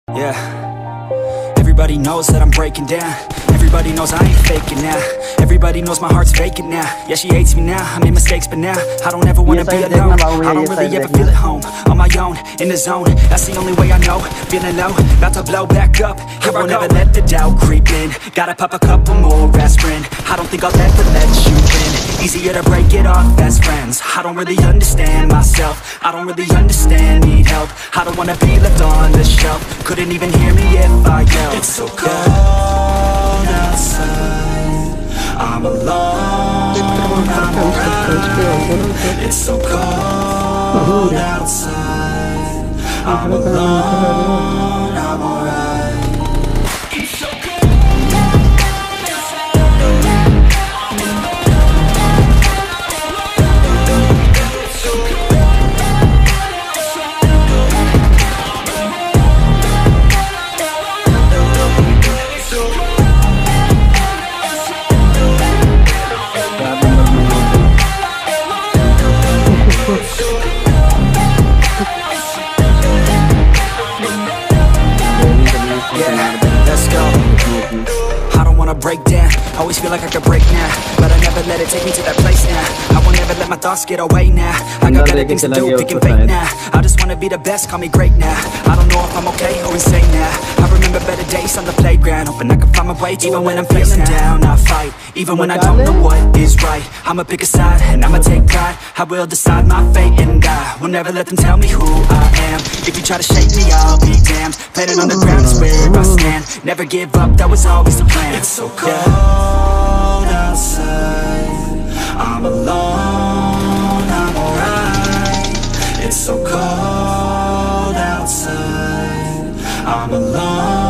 Yeah, everybody knows that I'm breaking down. Everybody knows I ain't faking now. Everybody knows my heart's vacant now. Yeah, she hates me now, I made mistakes but now I don't ever wanna be alone. I don't really ever feel at home. On my own, in the zone, that's the only way I know. Feeling low, about to blow back up. I won't ever let the doubt creep in. Gotta pop a couple more aspirin. I don't think I'll ever let you in. Easier to break it off best friends. I don't really understand myself. I don't really understand, need help. I don't wanna be left on the shelf. Couldn't even hear me if I yelled. It's so cold outside, I'm alone, I'm alright. It's so cold outside, I'm alone, I'm alright. It's so cold. Break down, always feel like I could break now, but I never let it take me to that place now. I won't ever let my thoughts get away now. I got better things to do, thinking fake now. I just wanna be the best, call me great now. I don't know if I'm okay or insane now. I remember better days on the playground, hoping I can find my way even when I'm feeling down. I fight, even when I don't know what is right. I'ma pick a side, and I'ma take pride. I will decide my fate, and I will never let them tell me who I am. If you try to shake me, I'll be damned. Planet on the ground is where I stand. Never give up, that was always the plan. It's so cold outside, I'm alone, I'm alright. It's so cold outside, I'm alone.